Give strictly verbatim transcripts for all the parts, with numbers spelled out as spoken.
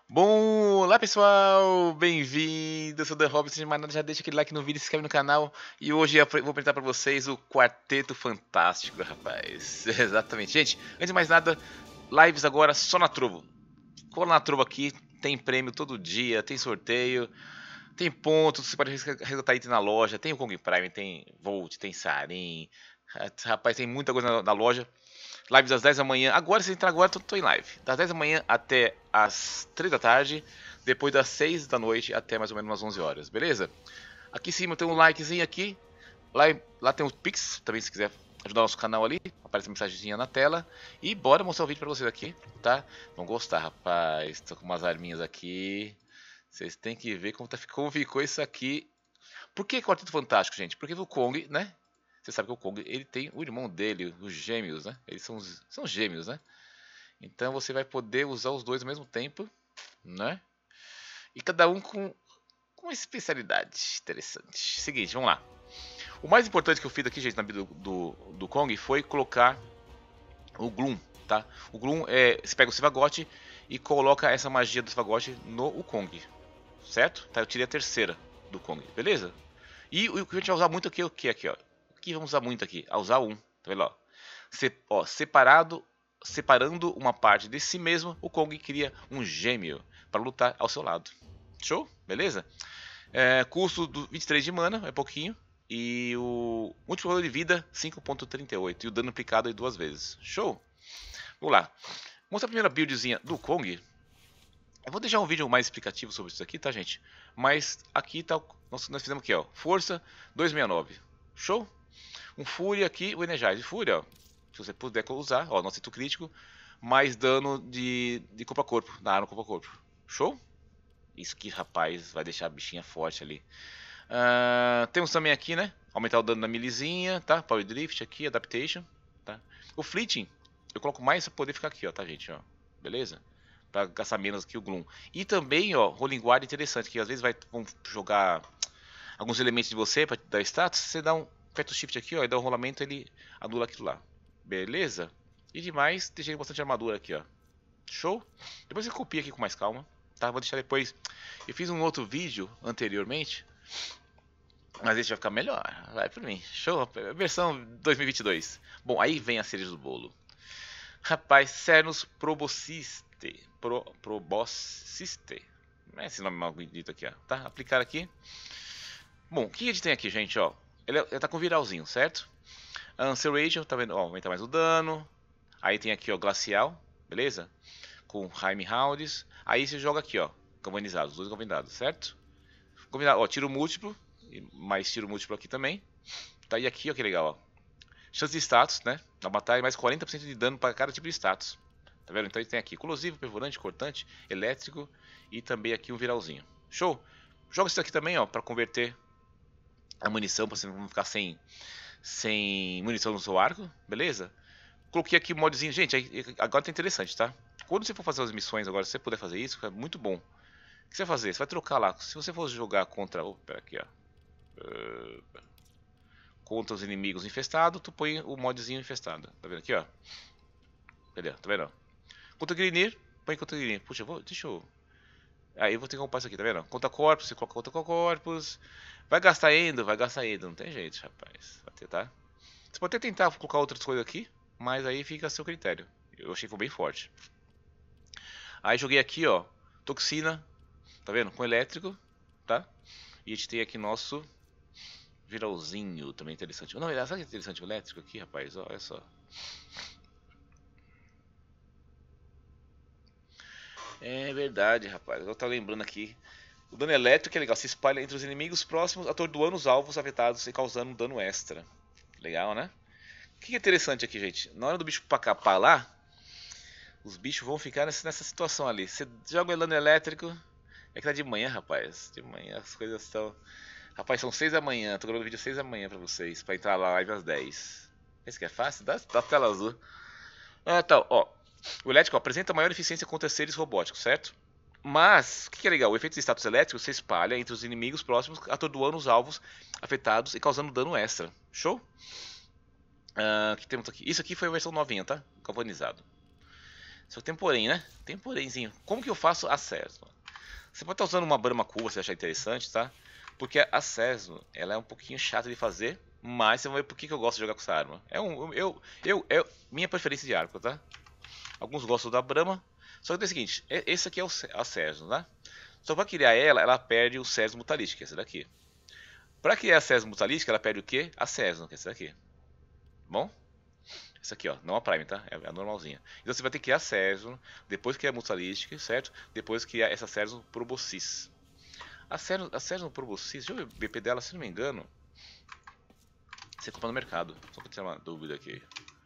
Bom, olá pessoal, bem-vindos, eu sou o The Hobbit, de mais nada, já deixa aquele like no vídeo, se inscreve no canal. E hoje eu vou apresentar pra vocês o Quarteto Fantástico, rapaz. Exatamente, gente, antes de mais nada, lives agora só na Trovo. Cola na Trovo aqui, tem prêmio todo dia, tem sorteio, tem pontos, você pode resgatar item na loja, tem o Kong Prime, tem Volt, tem Sarin. Rapaz, tem muita coisa na, na loja. Lives às dez da manhã. Agora, se entrar agora, eu tô em live. Das dez da manhã até as três da tarde. Depois das seis da noite até mais ou menos umas onze horas, beleza? Aqui em cima tem um likezinho aqui. Lá, lá tem os Pix, também se quiser ajudar o nosso canal ali. Aparece a mensagenzinha na tela. E bora mostrar o vídeo pra vocês aqui, tá? Vão gostar, rapaz. Tô com umas arminhas aqui. Vocês têm que ver como, tá, como ficou isso aqui. Por que Quarteto Fantástico, gente? Porque o Kong, né? Você sabe que o Kong, ele tem o irmão dele, os gêmeos, né? Eles são, são gêmeos, né? Então você vai poder usar os dois ao mesmo tempo, né? E cada um com, com uma especialidade interessante. Seguinte, vamos lá. O mais importante que eu fiz aqui, gente, na vida do, do, do Kong foi colocar o Gloom, tá? O Gloom é, você pega o Sivagote e coloca essa magia do Sivagote no o Kong, certo? Tá, eu tirei a terceira do Kong, beleza? E o que a gente vai usar muito aqui é o que aqui, ó? O que vamos usar muito aqui? A usar um, tá vendo, ó? Se, ó, separado, separando uma parte de si mesmo, o Kong cria um gêmeo para lutar ao seu lado. Show? Beleza? É, custo do vinte e três de mana, é pouquinho. E o multiplicador de vida cinco ponto trinta e oito. E o dano aplicado aí duas vezes. Show? Vamos lá. Mostrar a primeira buildzinha do Kong. Eu vou deixar um vídeo mais explicativo sobre isso aqui, tá, gente? Mas aqui tá, nós, nós fizemos aqui, ó. Força duzentos e sessenta e nove. Show? Um Fúria aqui, o Energize Fúria, ó. Se você puder usar, ó, não acerto crítico, mais dano de, de corpo a corpo, na arma corpo a corpo. Show? Isso que, rapaz, vai deixar a bichinha forte ali. Uh, temos também aqui, né, aumentar o dano da milizinha, tá? Power Drift aqui, Adaptation, tá? O Fleeting, eu coloco mais pra poder ficar aqui, ó, tá, gente, ó. Beleza? Pra gastar menos que o Gloom. E também, ó, Rolling Guard interessante, que às vezes vai vão jogar alguns elementos de você pra dar status, você dá um aperta o shift aqui, ó, e dá um rolamento, ele anula aquilo lá. Beleza? E demais, deixei bastante armadura aqui, ó. Show? Depois você copia aqui com mais calma, tá? Vou deixar depois. Eu fiz um outro vídeo anteriormente, mas esse vai ficar melhor. Vai por mim. Show? Versão dois mil e vinte e dois. Bom, aí vem a cereja do bolo. Rapaz, Cernus probosciste. Pro, probosciste. Não é esse nome mal dito aqui, ó. Tá? Aplicar aqui. Bom, o que a gente tem aqui, gente, ó? Ele, ele tá com viralzinho, certo? Ancillation, tá vendo? Ó, aumenta mais o dano. Aí tem aqui, ó, Glacial, beleza? Com Heim Rounds. Aí você joga aqui, ó, galvanizados, dois galvanizados, certo? Galvanizado, ó, tiro múltiplo. Mais tiro múltiplo aqui também. Tá, e aqui, ó, que legal, ó. Chance de status, né? Na batalha, mais quarenta por cento de dano para cada tipo de status. Tá vendo? Então ele tem aqui corrosivo, perfurante, cortante, elétrico e também aqui um viralzinho. Show? Joga isso aqui também, ó, para converter a munição, para você não ficar sem, sem munição no seu arco, beleza? Coloquei aqui o modzinho, gente, agora tá interessante, tá? Quando você for fazer as missões agora, se você puder fazer isso, é muito bom. O que você vai fazer? Você vai trocar lá, se você for jogar contra, oh, pera aqui, ó, uh, contra os inimigos infestados, tu põe o modzinho infestado, tá vendo aqui, ó? Cadê? Tá vendo? Contra Grinir, põe contra Grinir, puxa, eu vou, deixa eu... Aí eu vou ter que comprar isso aqui, tá vendo? Contra corpos, você coloca contra corpos. Vai gastar endo? Vai gastar endo, não tem jeito, rapaz. Vai ter, tá? Você pode até tentar colocar outras coisas aqui, mas aí fica a seu critério. Eu achei que foi bem forte. Aí joguei aqui, ó, toxina, tá vendo? Com elétrico, tá? E a gente tem aqui nosso viralzinho, também interessante. Não, sabe que é interessante o elétrico aqui, rapaz? Ó, olha só. É verdade, rapaz. Eu tô lembrando aqui. O dano elétrico é legal, se espalha entre os inimigos próximos, atordoando os alvos afetados e causando um dano extra. Legal, né? O que é interessante aqui, gente? Na hora do bicho pra lá, os bichos vão ficar nessa, nessa situação ali. Você joga o dano elétrico, é que tá de manhã, rapaz. De manhã as coisas estão... Rapaz, são seis da manhã, tô gravando vídeo às seis da manhã pra vocês, pra entrar lá live às dez. Esse que é fácil? Dá, dá tela azul. Ah, tá, ó. O elétrico ó, apresenta maior eficiência contra seres robóticos, certo? Mas, o que é legal? O efeito de status elétrico se espalha entre os inimigos próximos, atordoando os alvos afetados e causando dano extra. Show? Uh, que temos aqui? Isso aqui foi a versão novinha, tá? Galvanizado. Só que tem um porém, né? Tem um porémzinho. Como que eu faço a Cesno? Você pode estar usando uma Brahma curva se você achar interessante, tá? Porque a Cesno, ela é um pouquinho chata de fazer, mas você vai ver por que que eu gosto de jogar com essa arma. É um, eu, eu, eu, minha preferência de arco, tá? Alguns gostam da Brahma. Só que é o seguinte, esse aqui é o, a Cesno, tá? Só para criar ela, ela perde o Cesno Mutalística, essa daqui. Para criar a Cesno Mutalística, ela perde o quê? A Cesno, que é essa daqui. Bom? Essa aqui, ó, não a Prime, tá? É a normalzinha. Então você vai ter que criar a Cesno, depois criar a Mutalística, certo? Depois criar essa Cesno Proboscis. A Cesno, a Cesno Proboscis, deixa eu ver o B P dela, se não me engano. Você compra no mercado. Só pra ter uma dúvida aqui.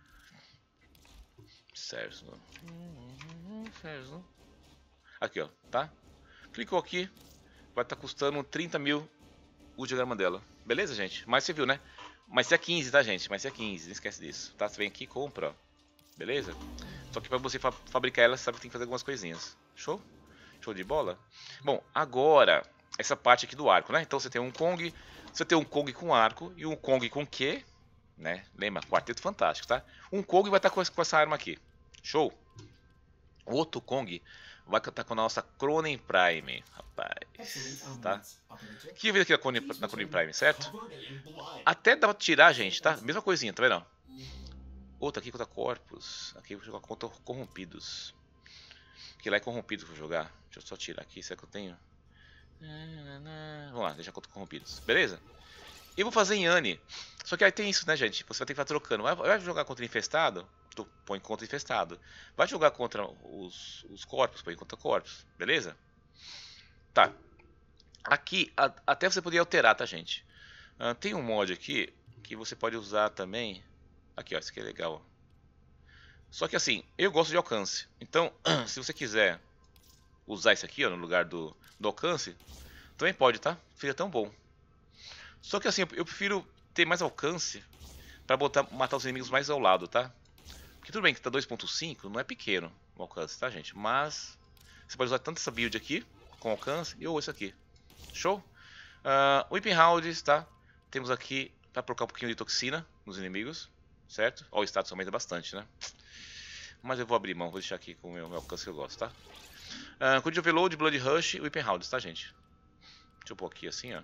Cesno. Cesno. Aqui, ó, tá? Clicou aqui, vai estar tá custando trinta mil o diagrama dela. Beleza, gente? Mas você viu, né? Mas se é quinze, tá, gente? Mas se é quinze, não esquece disso. Tá? Você vem aqui e compra, ó. Beleza? Só que pra você fa fabricar ela, você sabe que tem que fazer algumas coisinhas. Show? Show de bola? Bom, agora, essa parte aqui do arco, né? Então você tem um Kong, você tem um Kong com arco e um Kong com Q, né? Lembra? Quarteto fantástico, tá? Um Kong vai estar tá com essa arma aqui. Show? O outro Kong vai estar com a nossa Cronen Prime, rapaz, tá? Que eu vi aqui na Cronen, na Cronen Prime, certo? Até dá pra tirar, gente, tá? Mesma coisinha, tá vendo? Outra aqui contra Corpus, aqui eu vou jogar contra Corrompidos. Que lá é Corrompidos que eu vou jogar. Deixa eu só tirar aqui, será que eu tenho? Vamos lá, deixar contra Corrompidos, beleza? Eu vou fazer em Anne, só que aí tem isso, né, gente? Você vai ter que estar trocando. Vai jogar contra Infestado? Tu põe contra Infestado. Vai jogar contra os, os corpos? Põe contra corpos, beleza? Tá. Aqui, a, até você poderia alterar, tá, gente? Uh, tem um mod aqui que você pode usar também. Aqui, ó, esse aqui é legal. Só que assim, eu gosto de alcance. Então, se você quiser usar isso aqui, ó, no lugar do, do alcance, também pode, tá? Fica tão bom. Só que assim, eu prefiro ter mais alcance para botar, matar os inimigos mais ao lado, tá? Porque tudo bem que tá dois ponto cinco, não é pequeno o alcance, tá, gente? Mas você pode usar tanto essa build aqui, com alcance, e ou isso aqui. Show? Uh, Whipping Rounds, tá? Temos aqui para colocar um pouquinho de toxina nos inimigos, certo? Ó, o status aumenta bastante, né? Mas eu vou abrir mão, vou deixar aqui com o meu, meu alcance que eu gosto, tá? Uh, Code Overload, Blood Rush e Whipping Rounds, tá, gente? Deixa eu pôr aqui assim, ó.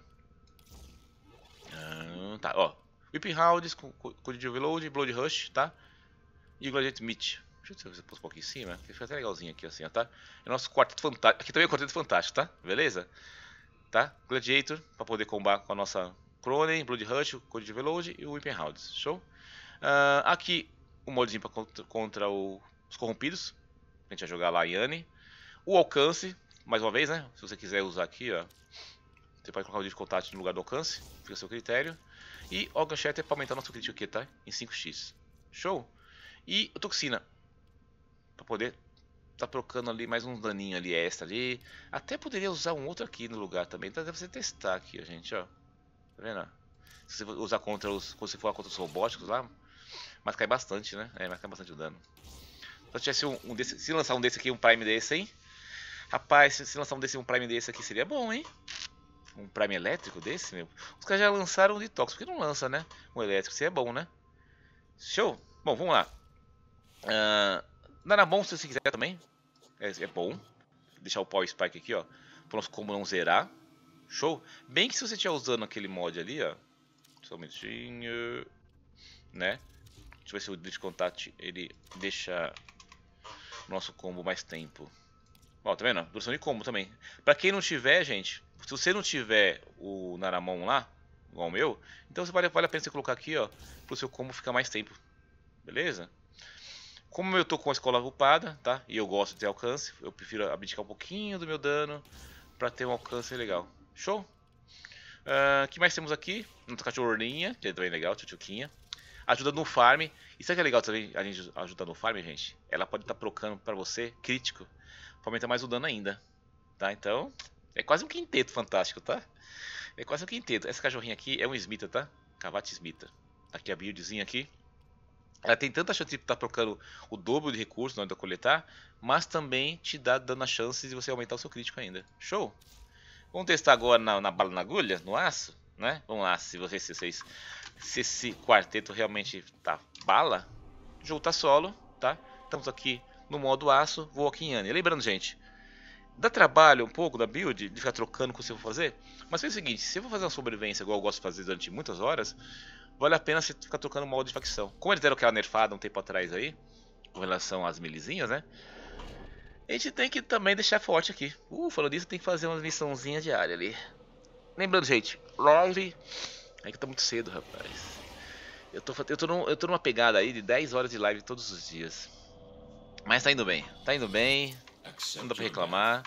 Uh, tá, ó. Whipping Rounds, Code Overload, Blood Rush, tá? E o Gladiator Meat. Deixa eu ver se eu posso pôr aqui em cima, que fica até legalzinho aqui assim, ó, tá? É o nosso quarteto fantástico. Aqui também é o quarteto fantástico, tá? Beleza? Tá? Gladiator, pra poder combar com a nossa Cronen, Blood Rush, o Code Overload e o Whipping Rounds. Show? Uh, aqui o modzinho pra contra, contra o, os corrompidos. A gente vai jogar lá em Anne. O alcance, mais uma vez, né? Se você quiser usar aqui, ó. Você pode colocar o de contato no lugar do alcance. Fica a seu critério. E o Gunshot é pra aumentar nosso crítico aqui, tá? Em cinco x. Show? E a toxina. Pra poder tá trocando ali mais um daninho ali extra ali. Até poderia usar um outro aqui no lugar também. Então deve você testar aqui, ó, gente, ó. Tá vendo? Se você usar contra os. Quando você for contra os robóticos lá. Mas cai bastante, né? É, mas cai bastante o dano. Se tivesse um, um desse. Se lançar um desse aqui, um Prime desse, hein? Rapaz, se, se lançar um desse um Prime desse aqui seria bom, hein? Um Prime elétrico desse, meu. Os caras já lançaram um Detox. Por que não lança, né? Um elétrico, seria bom, né? Show! Bom, vamos lá. Uh, Nanabon, se você quiser também, é, é bom. Deixar o Power Spike aqui, ó, para nosso combo não zerar. Show? Bem que se você estiver usando aquele mod ali, ó, só um minutinho, né? Deixa eu ver se o Glitch Contact ele deixa o nosso combo mais tempo. Ó, tá vendo? Duração de combo também. Pra quem não tiver, gente, se você não tiver o Naramon lá, igual o meu, então você vale, vale a pena você colocar aqui, ó, pro seu combo ficar mais tempo. Beleza? Como eu tô com a escola upada, tá? E eu gosto de ter alcance, eu prefiro abdicar um pouquinho do meu dano pra ter um alcance legal. Show? O uh, que mais temos aqui? Nossa cachorrinha, que é também legal, tchutchuquinha. Ajuda no farm. E sabe o que é legal também a gente ajudar no farm, gente? Ela pode estar tá procando pra você crítico, pra aumentar mais o dano ainda. Tá? Então, é quase um quinteto fantástico, tá? É quase um quinteto. Essa cachorrinha aqui é um Smita, tá? Cavate Smita. Aqui a buildzinha aqui. Ela tem tanta chance de estar tá trocando o dobro de recursos na hora de coletar, mas também te dá dando a chance de você aumentar o seu crítico ainda. Show? Vamos testar agora na, na bala na agulha, no aço, né? Vamos lá, se vocês, se vocês, se esse quarteto realmente tá bala, jogo tá solo, tá? Estamos aqui no modo aço, vou aqui em Anne. Lembrando, gente, dá trabalho um pouco da build, de ficar trocando com o que eu vou fazer. Mas é o seguinte, se eu vou fazer uma sobrevivência igual eu gosto de fazer durante muitas horas, vale a pena você ficar trocando modo de facção. Como eles deram aquela nerfada um tempo atrás aí, com relação às milizinhas, né? A gente tem que também deixar forte aqui. Uh, falando disso, tem que fazer uma missãozinha diária ali. Lembrando, gente, live... É que tá muito cedo, rapaz. Eu tô, eu, tô num, eu tô numa pegada aí de dez horas de live todos os dias. Mas tá indo bem, tá indo bem. Não dá pra reclamar.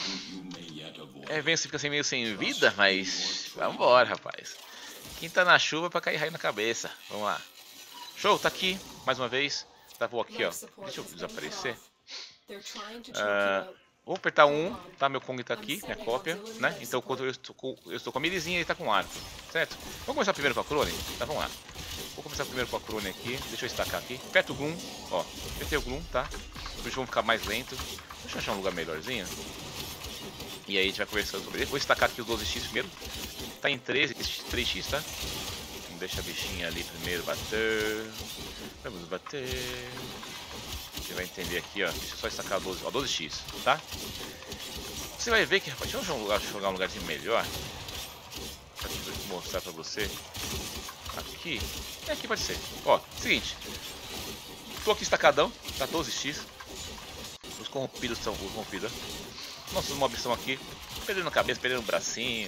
É, vem, você fica assim meio sem vida, mas... Vambora, rapaz. Quem tá na chuva é pra cair raio na cabeça. Vamos lá. Show, tá aqui, mais uma vez. Tá, vou aqui, ó. Deixa eu desaparecer. Uh, vou apertar um, tá? Meu Kong tá aqui, minha cópia, né? Então quando eu estou com, eu estou com a milizinha, ele tá com arco, certo? Vamos começar primeiro com a Crone? Tá, vamos lá. Vou começar primeiro com a Crone aqui. Deixa eu estacar aqui. Aperta o Gloom, ó. Apertei o Gloom, tá? Os bichos vão ficar mais lentos. Deixa eu achar um lugar melhorzinho. E aí a gente vai conversando sobre ele. Vou estacar aqui os doze x primeiro. Tá em treze, três x, tá? Deixa a bichinha ali primeiro bater. Vamos bater. Você vai entender aqui, ó. Deixa eu só estacar doze, ó, doze x, tá? Você vai ver que, rapaz, deixa eu jogar um, lugar, jogar um lugarzinho melhor. Pra mostrar pra você. Aqui. É, aqui pode ser. Ó, seguinte. Tô aqui estacadão, tá doze x. Os corrompidos são os corrompidos. Nossos mobs estão aqui. Perdendo a cabeça, perdendo o bracinho.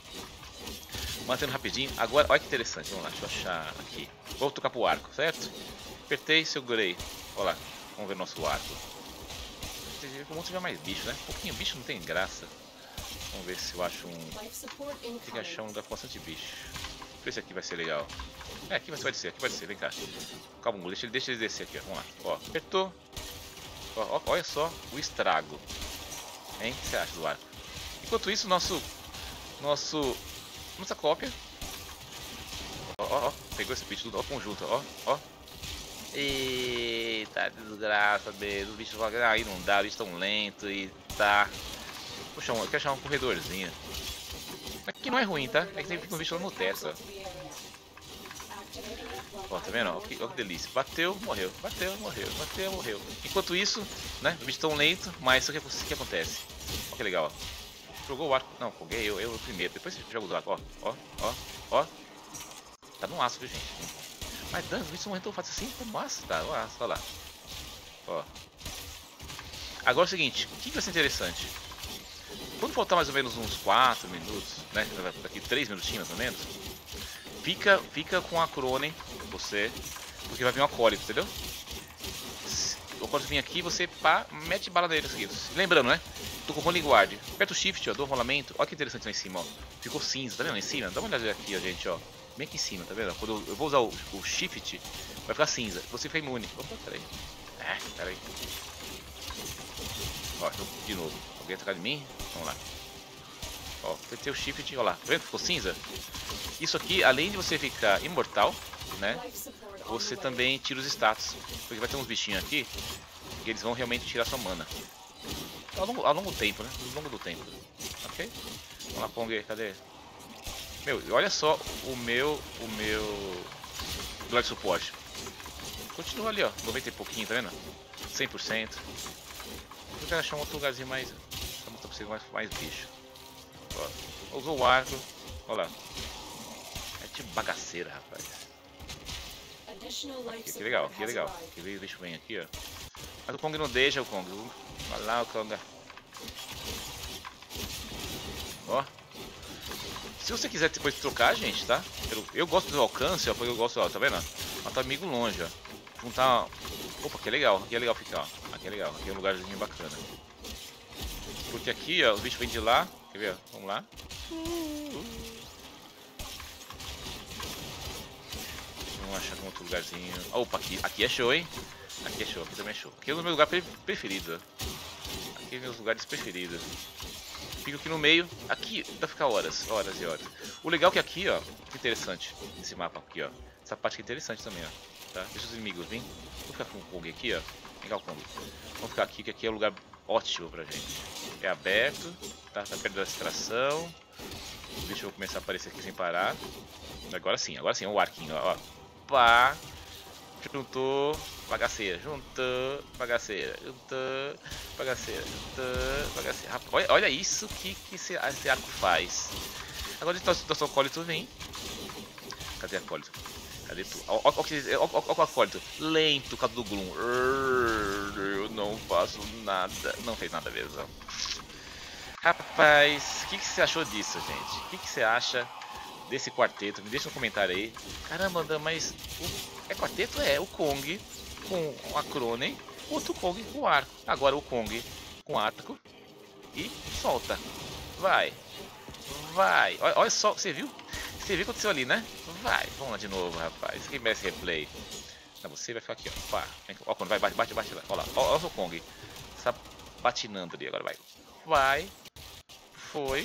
Mantendo rapidinho. Agora, olha que interessante. Vamos lá, deixa eu achar aqui. Vou tocar pro arco, certo? Apertei, segurei. Olha lá. Vamos ver nosso arco. Como tiver mais bicho, né? Um pouquinho bicho não tem graça. Vamos ver se eu acho um... Tem que achar um lugar com bastante bicho. Deixa eu ver se aqui vai ser legal. É, aqui vai descer, aqui vai descer, vem cá. Calma, deixa ele, deixa ele descer aqui, ó. Vamos lá. Ó, apertou. Ó, ó, olha só o estrago. Hein? O que você acha do arco? Enquanto isso, nosso... Nosso... Nossa cópia. Ó, ó, ó. Pegou esse bicho tudo, ó, conjunto, ó, ó. Eita, desgraça mesmo. Os bichos vão aí, não dá, os bichos tão lentos e tá. Puxa, eu quero achar um corredorzinho. Aqui não é ruim, tá? É que sempre fica um bicho lá no teto, ó. Ó, tá vendo? Ó, que, ó que delícia. Bateu, morreu. Bateu, morreu. Bateu, morreu. Enquanto isso, né? Os bichos tão lentos, mas o que, o que acontece? Ó, que legal, ó. Jogou o arco. Não, foguei eu, eu primeiro. Depois você joga o arco, ó. Ó, ó, ó. Tá no aço, viu, gente? Mas dano, isso não é tão fácil assim, tá massa, tá, olha lá, olha lá. Ó. Agora é o seguinte, o que vai ser interessante? Quando faltar mais ou menos uns quatro minutos, né, daqui três minutinhos mais ou menos, fica, fica com a Crone, você, porque vai vir um acólito, entendeu? O acólito vir aqui, você pá, mete bala nele seguidos. Lembrando, né, tô com o Rolling Guard, aperta o Shift, ó, dou um rolamento, olha que interessante lá em cima, ó. Ficou cinza, tá vendo lá em cima? Dá uma olhada aqui, ó, gente, ó. Bem aqui em cima, tá vendo? Quando eu vou usar o, o Shift, vai ficar cinza. Você fica imune. Opa, peraí. É, peraí. Ó, de novo. Alguém atacar de mim? Vamos lá. Ó, apertei o Shift, ó lá. Tá vendo que ficou cinza? Isso aqui, além de você ficar imortal, né? Você também tira os status. Porque vai ter uns bichinhos aqui que eles vão realmente tirar sua mana. Ao longo, ao longo do tempo, né? Ao longo do tempo. Ok? Vamos lá, Pong, cadê? Meu, olha só o meu, o meu Black Support. Continua ali, ó, noventa e pouquinho, tá vendo? cem por cento. Eu quero achar um outro lugarzinho mais, pra mostrar pra vocês mais, mais bicho. Ó, usou o arco, olha lá. É tipo bagaceira, rapaz. Aqui, que legal, que legal. Que veio, deixa eu ver aqui, ó. Mas o Kong não deixa o Kong. Olha lá o Kong. Ó. Se você quiser depois trocar, gente, tá? Eu, eu gosto do alcance, ó, porque eu gosto, ó, tá vendo? Matar amigo longe, ó. Juntar... Opa, que legal, aqui é legal ficar, ó. Aqui é legal, aqui é um lugarzinho bacana. Porque aqui, ó, os bichos vêm de lá. Quer ver, ó? Vamos lá. Vamos achar um outro lugarzinho. Opa, aqui, aqui é show, hein? Aqui é show, aqui também é show. Aqui é o meu lugar preferido, ó. Aqui é meus lugares preferidos. Fico aqui no meio, aqui dá pra ficar horas, horas e horas. O legal é que aqui, ó, que interessante, esse mapa aqui, ó. Essa parte aqui é interessante também, ó. Tá? Deixa os inimigos virem. Vou ficar com o Kong aqui, ó. Legal o Kong. Vamos ficar aqui, que aqui é um lugar ótimo pra gente. É aberto, tá, tá perto da extração. Deixa eu começar a aparecer aqui sem parar. Agora sim, agora sim, é o arquinho, ó. Pá. Juntou, bagaceira, juntou, bagaceira, juntou, bagaceira, juntou, bagaceira. Rapaz, olha, olha isso que, que esse, esse arco faz. Agora o nosso acólito vem. Cadê acólito? Cadê tu? Olha o acólito. Lento, por causa do Gloom. Eu não faço nada. Não fez nada mesmo. Rapaz, o que, que você achou disso, gente? O que, que você acha desse quarteto? Me deixa no comentário aí. Caramba, mas o... é quarteto? É, o Kong com a Cronen, outro Kong com arco. Agora o Kong com arco e solta. Vai. Vai. Olha, olha só, você viu? Você viu o que aconteceu ali, né? Vai. Vamos lá de novo, rapaz. Quem merece replay? Não, você vai ficar aqui, ó. Pá. Ó, quando vai, bate, bate, bate. Olha lá. Olha, olha o Kong. Está patinando ali. Agora vai. Vai. Foi.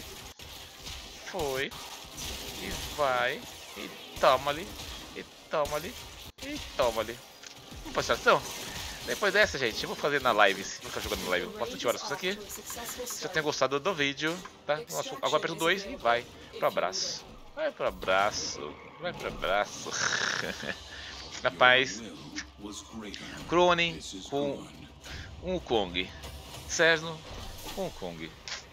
Foi. E vai. E toma ali. E toma ali. E toma ali. Vamos pra estação? Depois dessa, gente, eu vou fazer na live. Vou ficar jogando na live bastante horas com isso aqui. Se você tem gostado do vídeo, tá? Nossa, agora aperta o dois e vai pro abraço. Vai pro abraço. Vai pro abraço. Rapaz. Cronen com um Kong. Cerno com um Kong.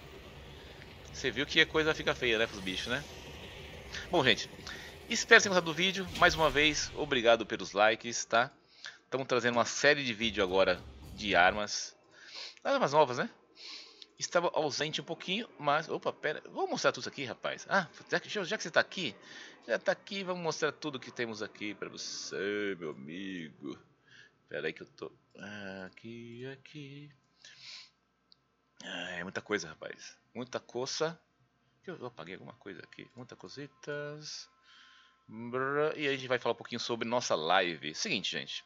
Você viu que a coisa fica feia, né, pros bichos, né? Bom, gente, espero que tenham gostado do vídeo. Mais uma vez, obrigado pelos likes, tá? Estamos trazendo uma série de vídeos agora de armas. Armas novas, né? Estava ausente um pouquinho, mas... Opa, pera. Vou mostrar tudo isso aqui, rapaz. Ah, já que, já que você está aqui, já está aqui, vamos mostrar tudo que temos aqui para você, meu amigo. Pera aí que eu tô... Aqui, aqui... Ah, é muita coisa, rapaz. Muita coça. Eu apaguei alguma coisa aqui. Muitas cositas. E aí a gente vai falar um pouquinho sobre nossa live. Seguinte, gente.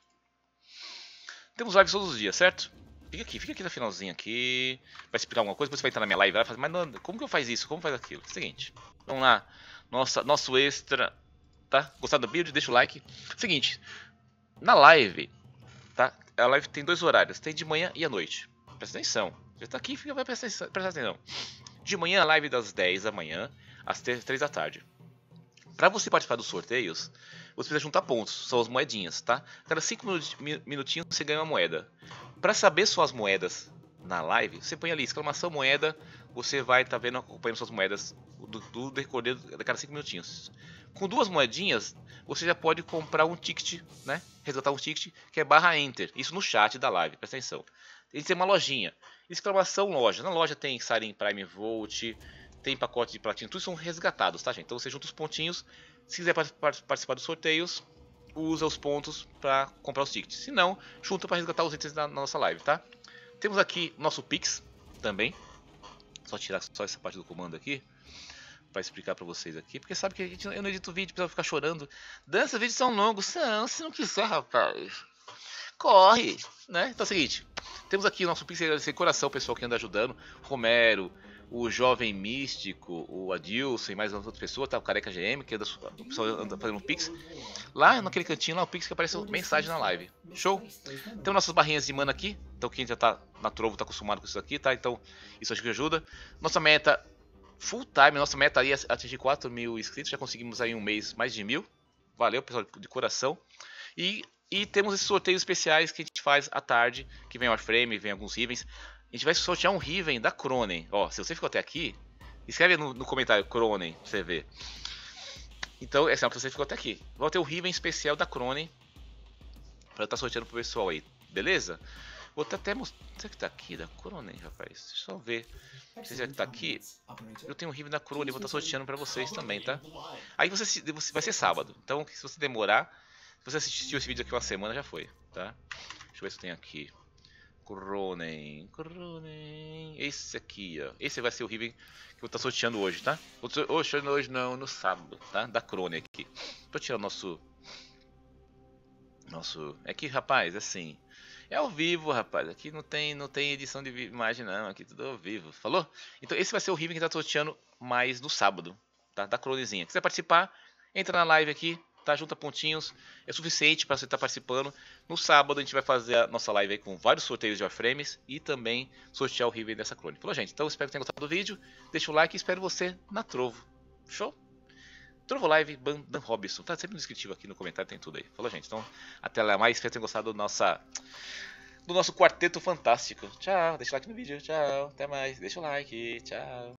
Temos lives todos os dias, certo? Fica aqui, fica aqui no finalzinho aqui. Vai explicar alguma coisa, depois você vai entrar na minha live. Vai fazer, mas não, como que eu faço isso? Como faz aquilo? Seguinte. Vamos lá. Nossa, nosso extra. Tá? Gostado do vídeo? Deixa o like. Seguinte. Na live. Tá? A live tem dois horários. Tem de manhã e à noite. Presta atenção. Você tá aqui, fica, vai prestar atenção. Presta atenção. De manhã a live das dez da manhã às três da tarde. Para você participar dos sorteios, você precisa juntar pontos, são as moedinhas, tá? Cada cinco minutinhos você ganha uma moeda. Para saber suas moedas na live, você põe ali, exclamação moeda, você vai estar tá vendo, acompanhando suas moedas do, do decorrer de cada cinco minutinhos. Com duas moedinhas, você já pode comprar um ticket, né? Resgatar um ticket, que é barra enter, isso no chat da live, presta atenção. Ele tem uma lojinha, exclamação loja, na loja tem Siren Prime Volt, tem pacote de platina, tudo são resgatados, tá, gente? Então você junta os pontinhos, se quiser participar dos sorteios, usa os pontos para comprar os tickets. Se não, junta para resgatar os itens na, na nossa live, tá? Temos aqui nosso Pix também. Só tirar só essa parte do comando aqui para explicar para vocês aqui, porque sabe que a gente, eu não edito vídeo para ficar chorando. Dança, vídeos são longos, são, se não quiser, rapaz. Corre, né? Então é o seguinte, temos aqui o nosso Pix de coração, o pessoal que anda ajudando, Romero, o Jovem Místico, o Adilson e mais uma outra pessoa, tá? O Careca G M, que anda, o pessoal anda fazendo um Pix. Lá naquele cantinho lá, o Pix que aparece mensagem na live. Show? Tem nossas barrinhas de mana aqui, então quem já tá na Trovo tá acostumado com isso aqui, tá? Então isso acho que ajuda. Nossa meta full time, nossa meta aí é atingir quatro mil inscritos, já conseguimos aí em um mês mais de mil. Valeu, pessoal, de coração. E, e temos esses sorteios especiais que a gente faz à tarde, que vem o Warframe, vem alguns Rivens. A gente vai sortear um Riven da Cronen. Ó, se você ficou até aqui, escreve no, no comentário Cronen pra você ver. Então, é sinal que você ficou até aqui. Vou ter o Riven especial da Cronen pra estar tá sorteando pro pessoal aí, beleza? Vou até mostrar. Será que tá aqui da Cronen, rapaz? Deixa eu ver. Se já que tá aqui, eu tenho um Riven da Cronen, vou estar tá sorteando pra vocês também, tá? Aí você, você vai ser sábado. Então, se você demorar, se você assistiu esse vídeo aqui uma semana, já foi, tá? Deixa eu ver se eu tenho aqui. Cronen, Cronen, esse aqui, ó. Esse vai ser o Riven que eu vou estar sorteando hoje, tá? Hoje, hoje não, no sábado, tá? Da Cronen aqui. Vou tirar o nosso... Nosso... É que, rapaz, assim... É ao vivo, rapaz. Aqui não tem, não tem edição de imagem, não. Aqui tudo ao vivo. Falou? Então esse vai ser o Riven que tá sorteando mais no sábado, tá? Da Cronezinha. Se quiser participar, entra na live aqui. Tá, junta pontinhos, é suficiente para você estar tá participando. No sábado a gente vai fazer a nossa live aí com vários sorteios de Warframes e também sortear o Riven dessa clone. Falou, gente? Então espero que tenham gostado do vídeo. Deixa o like e espero você na Trovo. Show? Trovo Live, Ban- Dan Robson. Tá sempre no descritivo aqui no comentário, tem tudo aí. Falou, gente. Então, até lá mais. Espero que tenham gostado do, nossa, do nosso quarteto fantástico. Tchau. Deixa o like no vídeo. Tchau. Até mais. Deixa o like. Tchau.